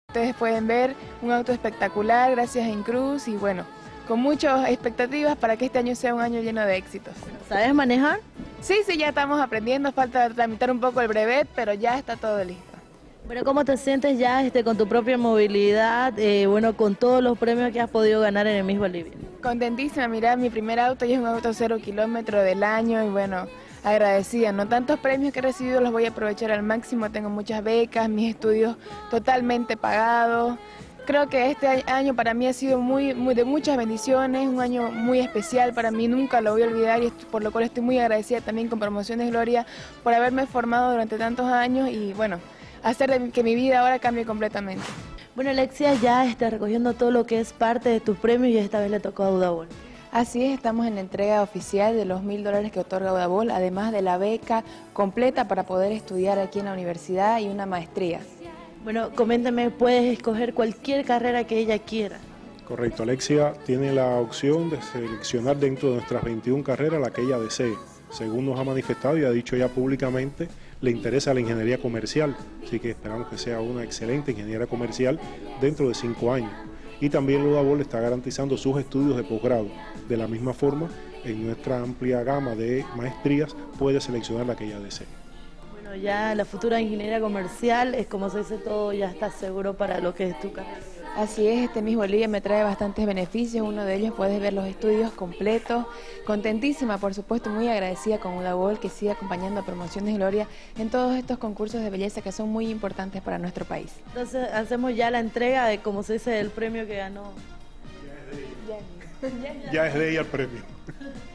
Ustedes pueden ver un auto espectacular gracias a Incruz y bueno, con muchas expectativas para que este año sea un año lleno de éxitos. ¿Sabes manejar? Sí, ya estamos aprendiendo, falta tramitar un poco el brevet, pero ya está todo listo. Bueno, ¿cómo te sientes ya con tu propia movilidad, bueno, con todos los premios que has podido ganar en el Miss Bolivia? Contentísima, mirá, mi primer auto ya es un auto 0 kilómetros del año y bueno, agradecida, ¿no? Tantos premios que he recibido los voy a aprovechar al máximo, tengo muchas becas, mis estudios totalmente pagados. Creo que este año para mí ha sido muy de muchas bendiciones, un año muy especial para mí, nunca lo voy a olvidar y por lo cual estoy muy agradecida también con Promociones Gloria por haberme formado durante tantos años y bueno, hacer que mi vida ahora cambie completamente. Bueno, Alexia, ya está recogiendo todo lo que es parte de tus premios y esta vez le tocó a Udabol. Así es, estamos en la entrega oficial de los $1000 que otorga Udabol, además de la beca completa para poder estudiar aquí en la universidad y una maestría. Bueno, coméntame, puedes escoger cualquier carrera que ella quiera. Correcto, Alexia tiene la opción de seleccionar dentro de nuestras 21 carreras la que ella desee. Según nos ha manifestado y ha dicho ya públicamente, le interesa la ingeniería comercial, así que esperamos que sea una excelente ingeniera comercial dentro de 5 años. Y también Udabol está garantizando sus estudios de posgrado. De la misma forma, en nuestra amplia gama de maestrías puede seleccionar la que ella desee. Bueno, ya la futura ingeniería comercial es como se dice todo, ya está seguro para lo que es tu carrera. Así es, este Miss Bolivia me trae bastantes beneficios, uno de ellos puedes ver los estudios completos, contentísima por supuesto, muy agradecida con Udabol que sigue acompañando a Promociones Gloria en todos estos concursos de belleza que son muy importantes para nuestro país. Entonces hacemos ya la entrega de, como se dice, del premio que ganó. Ya es de ella el premio.